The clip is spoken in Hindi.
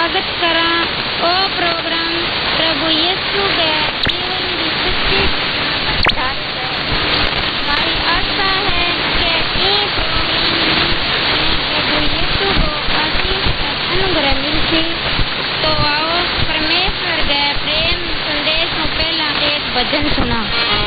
स्वागत करा ओ प्रोग्राम प्रभु यीशु के जीवन की सच्ची घटना पर आधारित है। हमारी आशा है कि ये प्रोग्राम में प्रभु यीशु को आशीष और अनुग्रह मिलती। तो आओ परमेश्वर के प्रेम संदेश में पहला एक भजन सुना।